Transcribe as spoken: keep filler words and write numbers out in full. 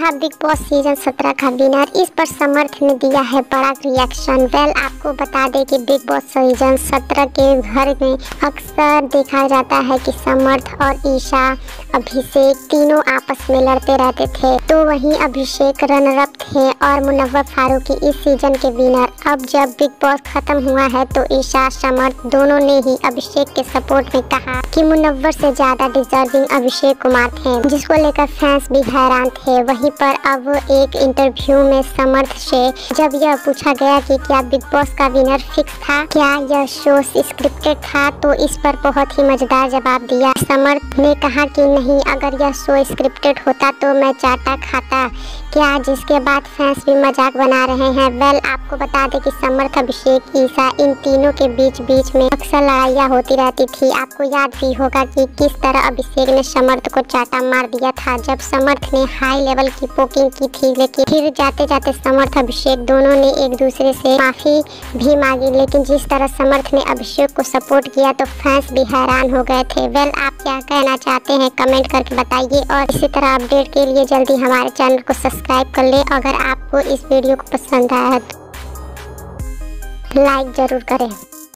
था big boss season सत्रह का विनर। इस पर समर्थ ने दिया है बड़ा रिएक्शन। वेल आपको बता दें कि बिग बॉस सीजन सत्रह के घर में अक्सर देखा जाता है कि समर्थ और ईशा, अभिषेक तीनों आपस में लड़ते रहते थे। तो वहीं अभिषेक रनर अप थे और मुनव्वर फारूकी इस सीजन के विनर। अब जब बिग बॉस खत्म हुआ है तो ईशा, समर्थ दोनों ने ही अभिषेक के सपोर्ट में कहा कि मुनव्वर से ज्यादा डिजर्विंग अभिषेक कुमार थे, जिसको लेकर फैंस भी हैरान थे। वहीं पर अब एक इंटरव्यू में समर्थ से जब यह पूछा गया कि क्या बिग बॉस का विनर फिक्स था, क्या यह शो स्क्रिप्टेड था, तो इस पर बहुत ही मजेदार जवाब दिया। समर्थ ने कहा कि नहीं, अगर यह शो स्क्रिप्टेड होता तो मैं चाटा खाता क्या, जिसके बाद फैंस भी मजाक बना रहे हैं। वेल आपको बता दें कि समर्थ, अभिषेक, ईशा इन तीनों के बीच बीच में अक्सर लड़ाइयाँ होती रहती थी। आपको याद भी होगा कि किस तरह अभिषेक ने समर्थ को चाटा मार दिया था जब समर्थ ने हाई लेवल की पोकिंग की थी। लेकिन फिर जाते जाते समर्थ, अभिषेक दोनों ने एक दूसरे से माफी भी मांगी। लेकिन जिस तरह समर्थ ने अभिषेक को सपोर्ट किया तो फैंस भी हैरान हो गए थे। वेल आप क्या कहना चाहते हैं कमेंट करके बताइए, और इसी तरह अपडेट के लिए जल्दी हमारे चैनल को सब्सक्राइब कर ले। अगर आपको इस वीडियो को पसंद आया तो लाइक जरूर करें।